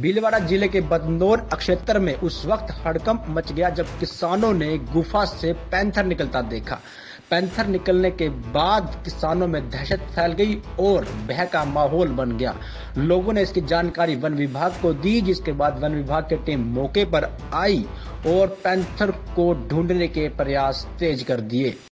भीलवाड़ा जिले के बदनौर क्षेत्र में उस वक्त हड़कंप मच गया जब किसानों ने गुफा से पैंथर निकलता देखा। पैंथर निकलने के बाद किसानों में दहशत फैल गई और भय का माहौल बन गया। लोगों ने इसकी जानकारी वन विभाग को दी, जिसके बाद वन विभाग की टीम मौके पर आई और पैंथर को ढूंढने के प्रयास तेज कर दिए।